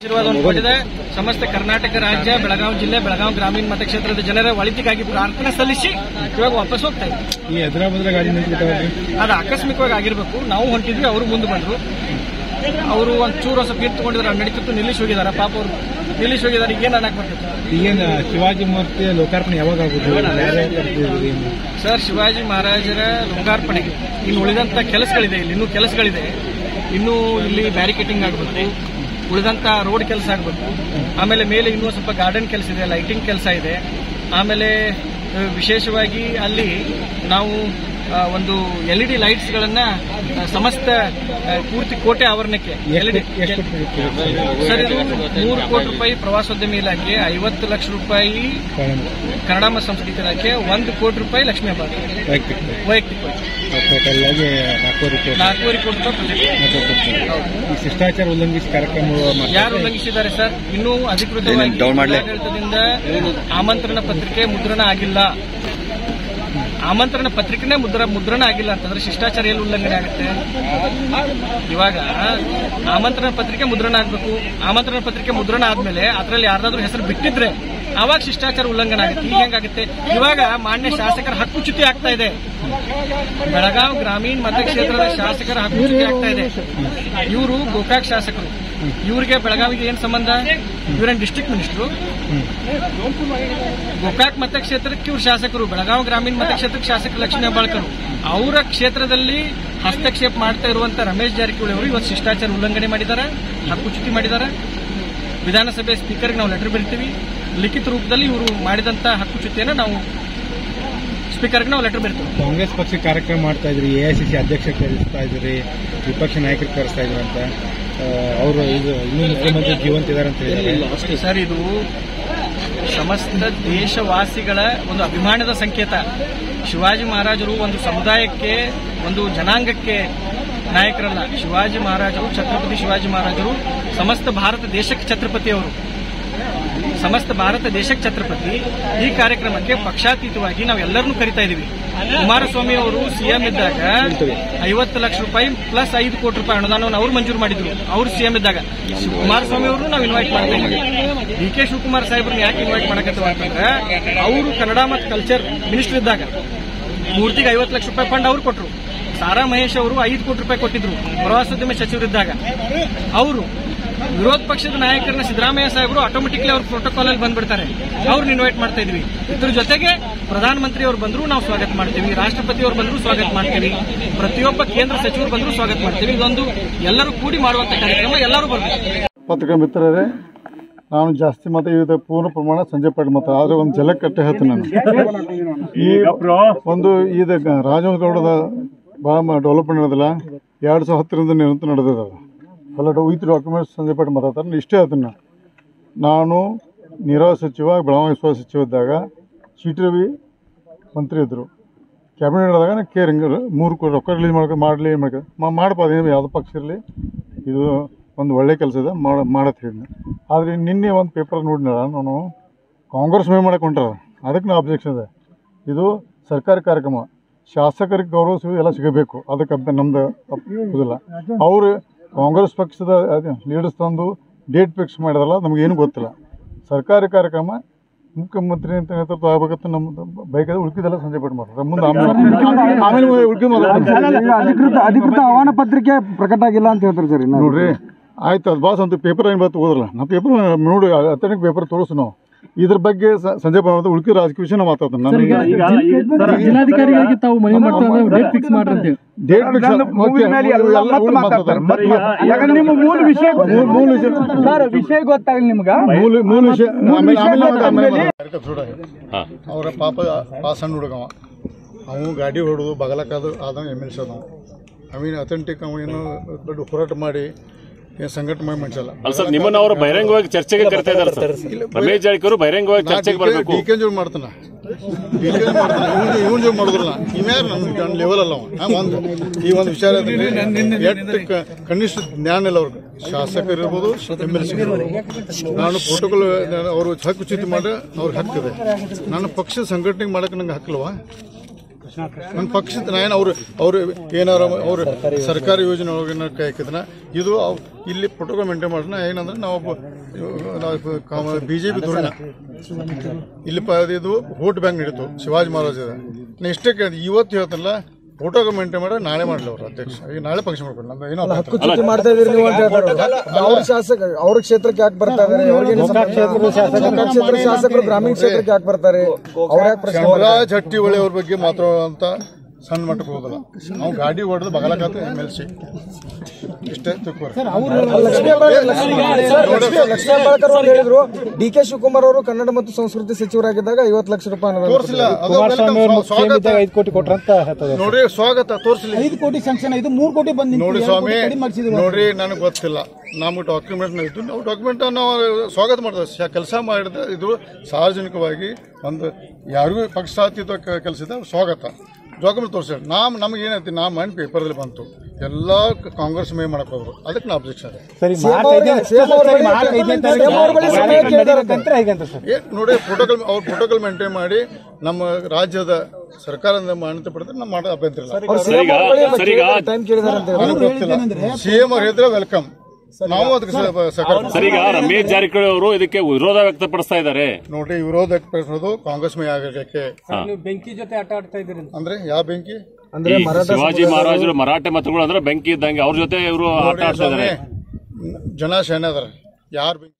ಸಮಸ್ತ ಕರ್ನಾಟಕ ರಾಜ್ಯ ಬೆಳಗಾವಿ ಜಿಲ್ಲೆ ಬೆಳಗಾವಿ ಗ್ರಾಮೀಣ ಮತಕ್ಷೇತ್ರದ ಜನರ ಒಳಿತಿಗಾಗಿ ಪ್ರಾರ್ಥನೆ ಸಲ್ಲಿಸಿ ಇವಾಗ ವಾಪಸ್ ಹೋಗ್ತಾ ಇದ್ದೀವಿ. ಅದು ಆಕಸ್ಮಿಕವಾಗಿ ಆಗಿರಬೇಕು. ನಾವು ಹೊಂಟಿದ್ವಿ, ಅವರು ಮುಂದೆ ಬಂದ್ರು. ಅವರು ಒಂಚೂರು ಸ್ವಲ್ಪ ಗೀಟ್ ತಗೊಂಡಿದ್ದಾರೆ, ನಡೀತಿತ್ತು, ನಿಲ್ಲಿಸಿ ಹೋಗಿದ್ದಾರೆ. ಪಾಪ ಅವರು ನಿಲ್ಲಿಸಿ ಹೋಗಿದ್ದಾರೆ. ಈಗೇನು ಅನ್ನಕ್ಕೆ ಬರ್ತದೆ? ಈಗೇನು ಶಿವಾಜಿ ಮೂರ್ತಿ ಲೋಕಾರ್ಪಣೆ ಯಾವಾಗ ಆಗುದು ಸರ್? ಶಿವಾಜಿ ಮಹಾರಾಜರ ಲೋಕಾರ್ಪಣೆಗೆ ಇನ್ನು ಉಳಿದಂತ ಕೆಲಸಗಳಿದೆ. ಇನ್ನೂ ಕೆಲಸಗಳಿದೆ. ಇನ್ನೂ ಇಲ್ಲಿ ಬ್ಯಾರಿಕೇಟಿಂಗ್ ಆಗಬೇಕು, ಉಳಿದಂತ ರೋಡ್ ಕೆಲಸ ಆಗಬೇಕು. ಆಮೇಲೆ ಮೇಲೆ ಇನ್ನೂ ಸ್ವಲ್ಪ ಗಾರ್ಡನ್ ಕೆಲಸ ಇದೆ, ಲೈಟಿಂಗ್ ಕೆಲಸ ಇದೆ. ಆಮೇಲೆ ವಿಶೇಷವಾಗಿ ಅಲ್ಲಿ ನಾವು ಒಂದು LED ಲೈಟ್ಸ್ ಗಳನ್ನ ಸಮಸ್ತ ಪೂರ್ತಿ ಕೋಟೆ ಆವರಣಕ್ಕೆ LED ಸರ್, ಇದು 3 ಕೋಟಿ ರೂಪಾಯಿ ಪ್ರವಾಸೋದ್ಯಮ ಇಲಾಖೆ, 50 ಲಕ್ಷ ರೂಪಾಯಿ ಕನ್ನಡ ಮತ್ತು ಸಂಸ್ಕೃತಿ ಇಲಾಖೆ, 1 ಕೋಟಿ ರೂಪಾಯಿ ಲಕ್ಷ್ಮೀ ಹಬ್ಬ ವೈಯಕ್ತಿಕ 4 ಕೋಟಿ ರೂಪಾಯಿ. ಶಿಷ್ಟಾಚಾರ ಉಲ್ಲಂಘಿಸಿ ಕಾರ್ಯಕ್ರಮ ಯಾರು ಉಲ್ಲಂಘಿಸಿದ್ದಾರೆ ಸರ್? ಇನ್ನೂ ಅಧಿಕೃತವಾಗಿ ಆಡಳಿತದಿಂದ ಆಮಂತ್ರಣ ಪತ್ರಿಕೆ ಮುದ್ರಣ ಆಗಿಲ್ಲ. ಆಮಂತ್ರಣ ಪತ್ರಿಕೆನೇ ಮುದ್ರಣ ಆಗಿಲ್ಲ ಅಂತಂದ್ರೆ ಶಿಷ್ಟಾಚಾರ ಎಲ್ಲಿ ಉಲ್ಲಂಘನೆ ಆಗುತ್ತೆ? ಇವಾಗ ಆಮಂತ್ರಣ ಪತ್ರಿಕೆ ಮುದ್ರಣ ಆಗಬೇಕು. ಆಮಂತ್ರಣ ಪತ್ರಿಕೆ ಮುದ್ರಣ ಆದ್ಮೇಲೆ ಅದರಲ್ಲಿ ಯಾರ್ದಾದ್ರೂ ಹೆಸರು ಬಿಟ್ಟಿದ್ರೆ ಅವಾಗ ಶಿಷ್ಟಾಚಾರ ಉಲ್ಲಂಘನೆ ಆಗುತ್ತೆ. ಈಗ ಹೆಂಗಾಗುತ್ತೆ? ಇವಾಗ ಮಾನ್ಯ ಶಾಸಕರ ಹಕ್ಕುಚ್ಯುತಿ ಆಗ್ತಾ ಇದೆ. ಬೆಳಗಾವಿ ಗ್ರಾಮೀಣ ಮತಕ್ಷೇತ್ರದ ಶಾಸಕರ ಹಕ್ಕುಚ್ಯುತಿ ಆಗ್ತಾ ಇದೆ. ಇವರು ಗೋಕಾಕ್ ಶಾಸಕರು. ಇವರಿಗೆ ಬೆಳಗಾವಿಗೆ ಏನ್ ಸಂಬಂಧ? ಇವರೇನು ಡಿಸ್ಟ್ರಿಕ್ಟ್ ಮಿನಿಸ್ಟರು? ಗೋಕಾಕ್ ಮತಕ್ಷೇತ್ರಕ್ಕೆ ಇವರು ಶಾಸಕರು, ಬೆಳಗಾವಿ ಗ್ರಾಮೀಣ ಮತಕ್ಷೇತ್ರಕ್ಕೆ ಶಾಸಕರು ಲಕ್ಷ್ಮೀ ಹೆಬ್ಬಾಳ್ಕರ್. ಅವರ ಕ್ಷೇತ್ರದಲ್ಲಿ ಹಸ್ತಕ್ಷೇಪ ಮಾಡ್ತಾ ಇರುವಂತ ರಮೇಶ್ ಜಾರಕಿಹೊಳಿ ಅವರು ಇವತ್ತು ಶಿಷ್ಟಾಚಾರ ಉಲ್ಲಂಘನೆ ಮಾಡಿದ್ದಾರೆ, ಹಕ್ಕುಚ್ಯುತಿ ಮಾಡಿದ್ದಾರೆ. ವಿಧಾನಸಭೆ ಸ್ಪೀಕರ್ಗೆ ನಾವು ಲೆಟರ್ ಬರೀತೀವಿ. ಲಿಖಿತ ರೂಪದಲ್ಲಿ ಇವರು ಮಾಡಿದಂತ ಹಕ್ಕುಚ್ಯುತಿಯನ್ನು ನಾವು ಸ್ಪೀಕರ್ಗೆ ನಾವು ಲೆಟರ್ ಬರೀತೀವಿ. ಕಾಂಗ್ರೆಸ್ ಪಕ್ಷ ಕಾರ್ಯಕ್ರಮ ಮಾಡ್ತಾ ಇದ್ರಿ, AICC ಅಧ್ಯಕ್ಷ ಕರೆಸ್ತಾ ಇದ್ರಿ, ವಿಪಕ್ಷ ನಾಯಕರು ಕರೆಸ್ತಾ ಇದ್ರು ಅಂತ ಅವರು ಇದು ಇನ್ನೂ ಮುಖ್ಯಮಂತ್ರಿ ಜೀವಂತ ಇದ್ದಾರೆ ಅಂತ ಹೇಳಿದ್ದಾರೆ ಸರ್. ಇದು ಸಮಸ್ತ ದೇಶವಾಸಿಗಳ ಒಂದು ಅಭಿಮಾನದ ಸಂಕೇತ. ಶಿವಾಜಿ ಮಹಾರಾಜರು ಒಂದು ಸಮುದಾಯಕ್ಕೆ, ಒಂದು ಜನಾಂಗಕ್ಕೆ ನಾಯಕರಲ್ಲ. ಶಿವಾಜಿ ಮಹಾರಾಜರು, ಛತ್ರಪತಿ ಶಿವಾಜಿ ಮಹಾರಾಜರು ಸಮಸ್ತ ಭಾರತ ದೇಶಕ್ಕೆ ಛತ್ರಪತಿ. ಅವರು ಸಮಸ್ತ ಭಾರತ ದೇಶಕ್ಕೆ ಛತ್ರಪತಿ. ಈ ಕಾರ್ಯಕ್ರಮಕ್ಕೆ ಪಕ್ಷಾತೀತವಾಗಿ ನಾವೆಲ್ಲರನ್ನೂ ಕರಿತಾ ಇದೀವಿ. ಕುಮಾರಸ್ವಾಮಿ ಅವರು CM ಇದ್ದಾಗ 50 ಲಕ್ಷ ರೂಪಾಯಿ ಪ್ಲಸ್ 5 ಕೋಟಿ ರೂಪಾಯಿ ಅನುದಾನವನ್ನು ಅವರು ಮಂಜೂರು ಮಾಡಿದ್ರು. ಅವರು CM ಇದ್ದಾಗ ಕುಮಾರಸ್ವಾಮಿ ಅವರು ನಾವು ಇನ್ವೈಟ್ ಮಾಡ್ತಾ ಇದ್ದೀವಿ. DK ಶಿವಕುಮಾರ್ ಸಾಹೇಬ್ರನ್ನ ಯಾಕೆ ಇನ್ವೈಟ್ ಮಾಡಕತ್ತವ ಅಂತಂದ್ರೆ ಅವರು ಕನ್ನಡ ಮತ್ತು ಕಲ್ಚರ್ ಮಿನಿಸ್ಟರ್ ಇದ್ದಾಗ ಮೂರ್ತಿಗೆ 50 ಲಕ್ಷ ರೂಪಾಯಿ ಫಂಡ್ ಅವ್ರು ಕೊಟ್ಟರು. ಸಾರಾ ಮಹೇಶ್ ಅವರು 5 ಕೋಟಿ ರೂಪಾಯಿ ಕೊಟ್ಟಿದ್ರು ಪ್ರವಾಸೋದ್ಯಮ ಸಚಿವರಿದ್ದಾಗ. ಅವರು ವಿರೋಧ ಪಕ್ಷದ ನಾಯಕರನ್ನ ಸಿದ್ದರಾಮಯ್ಯ ಸಾಹೇಬರು ಆಟೋಮೆಟಿಕ್ಲಿ ಅವ್ರ ಪ್ರೋಟೋಕಾಲ್ ಅಲ್ಲಿ ಬಂದ್ಬಿಡ್ತಾರೆ. ಅವ್ರನ್ನ ಇನ್ವೈಟ್ ಮಾಡ್ತಾ ಇದ್ವಿ. ಇದ್ರ ಜೊತೆಗೆ ಪ್ರಧಾನಮಂತ್ರಿ ಅವರು ಬಂದ್ರು ನಾವು ಸ್ವಾಗತ ಮಾಡ್ತೀವಿ, ರಾಷ್ಟ್ರಪತಿ ಅವರು ಬಂದ್ರು ಸ್ವಾಗತ ಮಾಡ್ತೀವಿ, ಪ್ರತಿಯೊಬ್ಬ ಕೇಂದ್ರ ಸಚಿವರು ಬಂದ್ರು ಸ್ವಾಗತ ಮಾಡ್ತೀವಿ. ಇದೊಂದು ಎಲ್ಲರೂ ಕೂಡಿ ಮಾಡುವಂತ ಕಾರ್ಯಕ್ರಮ. ಎಲ್ಲರೂ ಬರ್ಬೇಕು. ಪತ್ರಿಕಾ ಮಿತ್ರರೇ, ನಾನು ಜಾಸ್ತಿ ಮತ ಇದು ಪೂರ್ಣ ಪ್ರಮಾಣ ಸಂಜೆ ಪಾಟೀಲ್ ಮತ. ಆದ್ರೆ ಒಂದು ಜಲಕಟ್ಟೆ ಹೇಳ್ತೀನಿ ನಾನು. ಈ ಒಂದು ಇದು ರಾಜಗೌಡದ ಭಾಳ ಡೆವಲಪ್ಮೆಂಟ್ ನಡೆದಿಲ್ಲ. 2010ರಿಂದ ನಿರಂತರ ನಡೆದಿದೆ. ಎಲ್ಲ ವಿತ್ ಡಾಕ್ಯುಮೆಂಟ್ಸ್ ಸಂಜೆ ಪಾಟೀಲ್ ಮಾತಾಡ್ತಾರೆ. ಇಷ್ಟೇ ಹೇಳ್ತೀನಿ ನಾನು ನೀರಾವರಿ ಸಚಿವ, ಬೆಳಗಾವಿ ವಿಶ್ವಾಸ ಸಚಿವ ಇದ್ದಾಗ CT ರವಿ ಮಂತ್ರಿ ಇದ್ದರು. ಕ್ಯಾಬಿನೆಟ್ ನಡೆದಾಗ ನಾನು ಕೇರಿಂಗ್ 3 ಕೋಟಿ ರೊಕ್ಕ ರಿಲೀಸ್ ಮಾಡ್ಬೋದು. ಯಾವುದೋ ಪಕ್ಷ ಇರಲಿ, ಇದು ಒಂದು ಒಳ್ಳೆ ಕೆಲಸ ಇದೆ, ಮಾಡತ್ತೆ ಹೇಳಿದ್ನಿ. ಆದರೆ ನಿನ್ನೆ ಒಂದು ಪೇಪರ್ ನೋಡಿನಲ್ಲ ನಾನು, ಕಾಂಗ್ರೆಸ್ ಮೇ ಮಾಡಕ್ಕೆ ಹೊಂಟಾರ. ಅದಕ್ಕೆ ನಾವು ಅಬ್ಜೆಕ್ಷನ್ ಇದೆ. ಇದು ಸರ್ಕಾರಿ ಕಾರ್ಯಕ್ರಮ, ಶಾಸಕರಿಗೆ ಗೌರವ ಎಲ್ಲ ಸಿಗಬೇಕು. ಅದಕ್ಕೆ ನಮ್ದು ಇದಿಲ್ಲ. ಅವರು ಕಾಂಗ್ರೆಸ್ ಪಕ್ಷದ ಲೀಡರ್ಸ್ ತಂದು ಡೇಟ್ ಫಿಕ್ಸ್ ಮಾಡಿದಲ್ಲ, ನಮಗೇನು ಗೊತ್ತಿಲ್ಲ. ಸರ್ಕಾರಿ ಕಾರ್ಯಕ್ರಮ ಮುಖ್ಯಮಂತ್ರಿ ನೇತೃತ್ವ ಆಗಬೇಕಂತ ನಮ್ಮ ಬೈಕದ ಉಳ್ಕಿದೆಲ್ಲ ಸಂಜೆ ಪಟ್ಟು ಮಾಡ್ತಾರೆ. ಮುಂದೆ ಆಮೇಲೆ ಅಧಿಕೃತ ಆಹ್ವಾನ ಪತ್ರಿಕೆ ಪ್ರಕಟ ಆಗಿಲ್ಲ ಅಂತ ಹೇಳ್ತಾರೆ ಸರ್. ನೋಡ್ರಿ, ಆಯ್ತು, ಅದು ಬಾಸ್ ಅಂತ ಪೇಪರ್ ಏನು ಬರ್ತದೆ ಓದಲ್ಲ. ನಾವು ಪೇಪರ್ ನೋಡಿ ಅಥೆಂಟಿಕ್ ಪೇಪರ್ ತೋರಿಸು. ನಾವು ಇದ್ರ ಬಗ್ಗೆ ಸಂಜೆ ಬಂದ ಉಳ್ಕಿ ರಾಜಕೀಯ ವಿಷಯ ಮಾತಾಡ್ತಾನೆ. ಜಿಲ್ಲಾಧಿಕಾರಿಗಳಿಗೆ ತಾವು ಮನವಿ ಮಾಡ್ತಾರೆ, ಡೇಟ್ ಫಿಕ್ಸ್ ಮಾಡ್ರಿ. ಡೇಟ್ ಫಿಕ್ಸ್ ವಿಷಯ ಗೊತ್ತಾಗಲಿ ನಿಮ್ಗೆ. ಮೂಲ ವಿಷಯ ಅವರ ಪಾಪ ಪಾಸಣ್ಣ ಹುಡುಗವ, ಅವನು ಗಾಡಿ ಹೊಡೋದು ಬಗಲಕ್ಕಾದ್ರು ಆದ MLC ಅದಾವ. ಅವೇನು ಅಥೆಂಟಿಕ್ ಅವ ಏನು ದೊಡ್ಡ ಹೋರಾಟ ಮಾಡಿ ಸಂಘಟನೆ ಮಾಡಿ ಮನುಷ್ಯಲ್ಲ. ನಿಮ್ಮನ್ನ ಅವರು ಬಹಿರಂಗವಾಗಿ ಚರ್ಚೆಗೆ ಕರ್ತಾ ಇದ್ದಾರೆ ಸರ್. ರಮೇಶ್ ಜಾರಕಿಹೊಳಿ ಬಹಿರಂಗವಾಗಿ ಚರ್ಚೆಗೆ ಬರಬೇಕು. DK ಜೋಡ್ ಮಾಡ್ತಾನ, ಇವನ್ ಜೋಡ್ ಮಾಡಿದ್ರಲ್ಲ, ಇವ್ಯಾರು ನನ್ನ ಲೆವೆಲ್ ಅಲ್ಲ. ಈ ಒಂದು ವಿಚಾರ ಎಷ್ಟು ಕನಿಷ್ಠ ಜ್ಞಾನ ಇಲ್ಲ ಅವ್ರಿಗೆ. ಶಾಸಕರು ಇರ್ಬೋದು, MLC ಇರ್ಬೋದು. ನಾನು ಪ್ರೋಟೋಕಾಲ್ ಅವರು ಹಕ್ಕುಚ್ಯುತಿ ಮಾಡಿ ಅವ್ರಿಗೆ ಹಕ್ಕಿದೆ. ನಾನು ಪಕ್ಷ ಸಂಘಟನೆ ಮಾಡಕ್ಕೆ ನಂಗೆ ಹಕ್ಕಲ್ವಾ? ನನ್ನ ಪಕ್ಷದ ನಾನು ಅವರು ಏನಾರ ಅವ್ರ ಸರ್ಕಾರಿ ಯೋಜನೆ ಒಳಗೆ ಕೈ ಹಾಕಿದ್ನ ಇದು ಇಲ್ಲಿ ಪ್ರೋಟೋಕಾಲ್ ಮೇಂಟೈನ್ ಮಾಡೋಣ. ಏನಂದ್ರೆ ನಾವು ಬಿಜೆಪಿ ಧೋರಣ ಇಲ್ಲಿ ಇದು ವೋಟ್ ಬ್ಯಾಂಕ್ ನಡೀತು ಶಿವಾಜಿ ಮಹಾರಾಜದ. ನಾನು ಇಷ್ಟೇ ಕೇಳಿದೆ, ಇವತ್ತು ಹೇಳ್ತಾನಲ್ಲ ಪ್ರೋಟೋಕಾಲ್ ಮೇಂಟೈನ್ ಮಾಡಿ ನಾಳೆ ಮಾಡಲಿ ಅವ್ರ ಅಧ್ಯಕ್ಷ. ಈಗ ನಾಳೆ ಫಂಕ್ಷನ್ ಮಾಡ್ಕೊಂಡು ನಮ್ದು ಏನೋ ಹಕ್ಕುಚ್ಯುತಿ ಮಾಡ್ತಾ ಇದ್ರಿ ನೀವು ಅಂತ ಹೇಳ್ತಾರೆ. ಅವ್ರ ಶಾಸಕ ಅವ್ರ ಕ್ಷೇತ್ರಕ್ಕೆ ಯಾಕೆ ಬರ್ತಾ ಇದಾರೆ? ಕ್ಷೇತ್ರ ಶಾಸಕರು ಗ್ರಾಮೀಣ ಕ್ಷೇತ್ರಕ್ಕೆ ಯಾಕೆ ಬರ್ತಾರೆ? ಅವ್ರ ಯಾಕೆ ಪ್ರಶ್ನೆ ಶಿವರಾಜ್ ಹಟ್ಟಿಹೊಳಿ ಅವ್ರ ಬಗ್ಗೆ ಮಾತಾಡುವಂತ ಸಣ್ಣ ಮಟ್ಟಕ್ಕೆ ಹೋಗೋದಿಲ್ಲ. ನಾವು ಗಾಡಿ ಹೊಡೆದು ಬಗಲಕಾತ MLC ಇಷ್ಟೇ ತಿಳ್ಕೊರಿ. ಲಕ್ಷ್ಮೀ ಹೆಬ್ಬಾಳ್ಕರ್ ಅವರು ಹೇಳಿದ್ರು DK ಶಿವಕುಮಾರ್ ಅವರು ಕನ್ನಡ ಮತ್ತು ಸಂಸ್ಕೃತಿ ಸಚಿವರಾಗಿದ್ದಾಗ 50 ಲಕ್ಷ ರೂಪಾಯಿ ತೋರಿಸಿಲ್ಲ. ನೋಡ್ರಿ ಸ್ವಾಗತ ತೋರಿಸಲಿ. 5 ಕೋಟಿ ಸ್ಯಾಂಕ್ಷನ್ ಇದು 3 ಕೋಟಿ ಬಂದು ನೋಡಿ ಸ್ವಾಮಿ, ನೋಡ್ರಿ ನನಗೆ ಗೊತ್ತಿಲ್ಲ. ನಮ್ಗೆ ಡಾಕ್ಯುಮೆಂಟ್ ಇದ್ದು ನಾವು ಡಾಕ್ಯುಮೆಂಟ್ ನಾವು ಸ್ವಾಗತ ಮಾಡ್ತೇವೆ. ಕೆಲಸ ಮಾಡಿದ ಇದು ಸಾರ್ವಜನಿಕವಾಗಿ ಒಂದು ಯಾರಿಗೂ ಪಕ್ಷಾತೀತ ಕೆಲಸ ಇದೆ, ಸ್ವಾಗತ ಡಾಕ್ಯುಮೆಂಟ್ ತೋರಿಸಿ. ನಮ್ಗೆ ಏನೈತಿ ನಾ ಮೈಂಡ್ ಪೇಪರ್ದಲ್ಲಿ ಬಂತು, ಎಲ್ಲ ಕಾಂಗ್ರೆಸ್ ಮೇ ಮಾಡಕ್ ಹೋದ್ರು, ಅದಕ್ಕೆ ನಾ ಅಬ್ಜೆಕ್ಷನ್. ನೋಡಿ ಪ್ರೋಟೋಕಾಲ್ ಮೇಂಟೈನ್ ಮಾಡಿ ನಮ್ಮ ರಾಜ್ಯದ ಸರ್ಕಾರದಿಂದ ಮಾನ್ಯತೆ ಪಡೆದ್ರೆ ನಮ್ಮ ಮಾಡೋ ಅಭ್ಯಂತರ ಇಲ್ಲ. CM ಅವ್ರು ಹೇಳಿದ್ರೆ ವೆಲ್ಕಮ್, ನಾವು ಅದಕ್ಕೆ ಸರ್. ಈಗ ರಮೇಶ್ ಜಾರಕಿಹೊಳಿ ಅವರು ಇದಕ್ಕೆ ವಿರೋಧ ವ್ಯಕ್ತಪಡಿಸ್ತಾ ಇದ್ದಾರೆ. ನೋಡ್ರಿ, ವಿರೋಧ ವ್ಯಕ್ತಪಡಿಸೋದು ಕಾಂಗ್ರೆಸ್ ಮೇ ಆಗಕ್ಕೆ. ಬೆಂಕಿ ಜೊತೆ ಆಟ ಆಡ್ತಾ ಇದ್ದೀರಿ ಅಂದ್ರೆ ಯಾವ ಬೆಂಕಿ? ಅಂದ್ರೆ ಶಿವಾಜಿ ಮಹಾರಾಜರು ಮರಾಠೆ ಮತಗಳು ಅಂದ್ರೆ ಬೆಂಕಿ ಇದ್ದಂಗೆ ಅವ್ರ ಜೊತೆ ಇವರು ಆಟ ಆಡ್ತಾ ಇದ್ದಾರೆ. ಜನ ಶೇನೆ ಅದಾರ, ಯಾರು